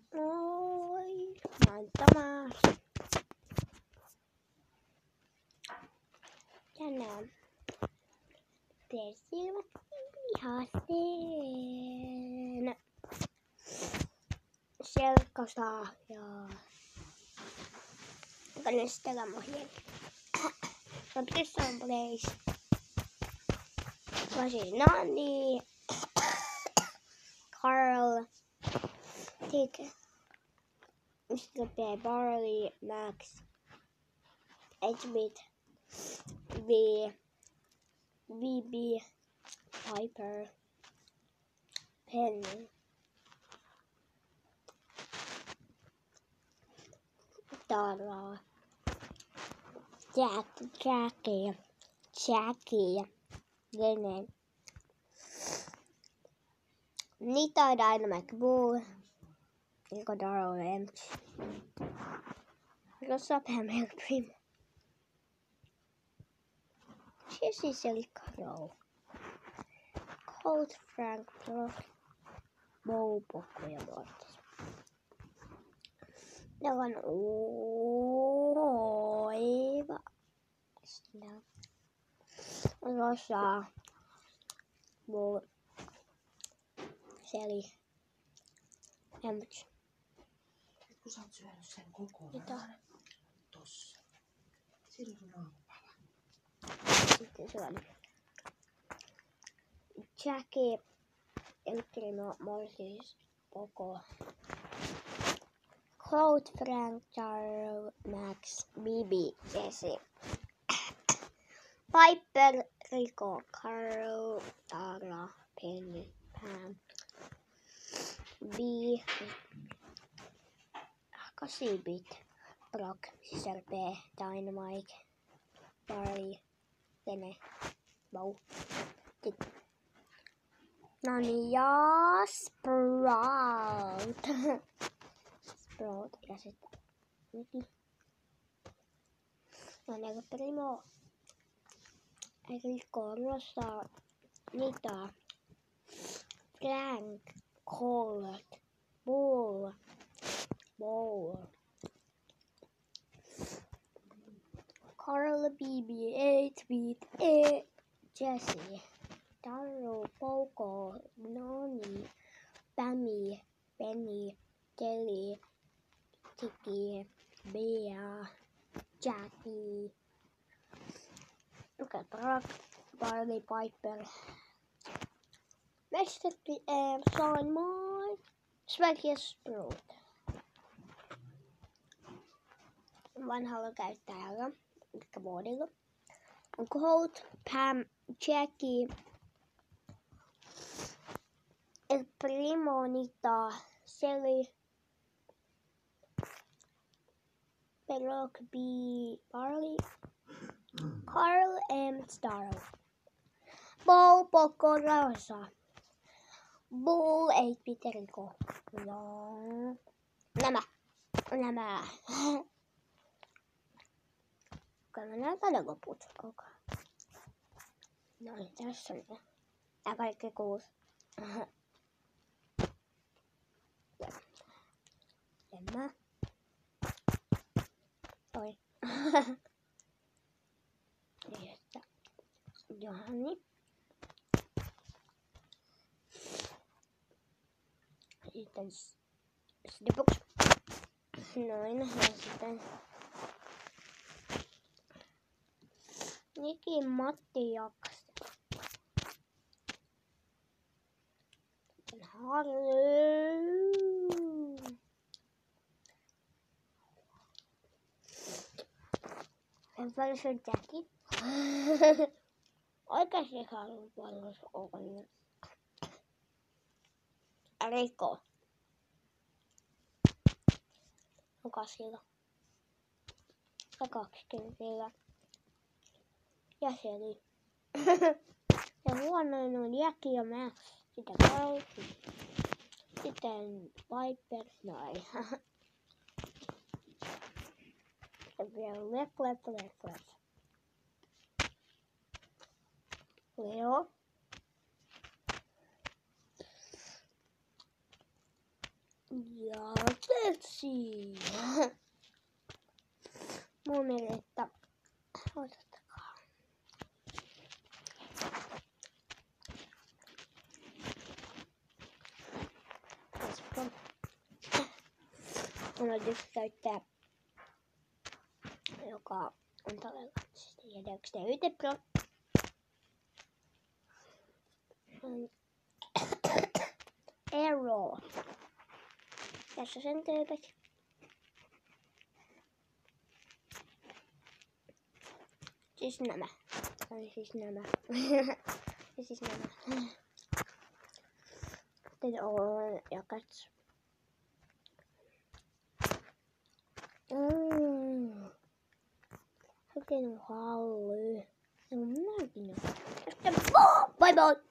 Oi, Tamas. Tänään Persilmät vihasteen selkkasaa ja kanestelamohjeen. Sotkessa on place. Siis Nani, Carl, Tick, Mr. P, Barley, Max, H-Bit, VB, Piper, Penny, Tara, Jackie, Lene, Nita, Dynamite, Bull, Nicodaro, Emch, Rosa, Pam, Primo, Jessie, Selika, Row, Colt, Frank, Brock, Bo, Poco ja Mortis. Ne on oiva. Rosa, Bull, Shelly, Emch. Kun sä oot syönyt sen kokonaan. Mitä? Tossa. Siinä on aamupala. Sitten se on Jackie, Eltrino, Mortis, Poco, Colt, Frank, Charles, Max, Bibi, Jessie, Piper, Rico, Carl, Tara, Penny, Pam, B, 8-bit, Brock, Sister P, Dynamite, Barley, Lene, Bow, Tick. Noni ja Sprout. Sprout ja sitten Niki. Noni Primo. Rico, Rosa, Nita, Frank, Colt, Bull, Bowl, Carl, Bibi, 8-bit, Jessie, Taro, Poco, Noni, Pammy, Penny, Kelly, Tiki, Bea, Jackie, Brock, Barley, Piper, Mr. PM, Sean Moore, Svenja Sprout. Vanhalla käyttäjällä, eli Bodilla, on Colt, Pam, Jackie, El Primo, Nita, Shelly, Brock, B, Barley, Carl, M, Starro, Bo, Poco, Rosa, Bull, 8-bit, Rico. Ja nämä. Kyllä mä näytän ne loput koko. No niin, tässä on ne. Tää kaikki 6. Tämä. Oi. Että Johani. Sitten Stibox. Noin. Ja sitten Niki, Matti, Jaks. Sitten Harry. En paljon se on Jackie. Oikeasti haluan paljon se on. Rico. On 8. Ja 20. Ja Shelly. Ja huonoin on Jackie ja Max. Sitten Carl. Sitten Piper. Noin. Ja vielä Lef. Leo. Ja tetsi. Mun mielestä odottakaa. Mulla on yksi käyttäjä, joka on todella jädäksi Yte Pro. Aero. Tässä sen tyypit. Siis nämä. Tai siis nämä. Ja siis nämä. Sitten on ja katso. Oikein on hallu. Se on minäkin. Bye bye.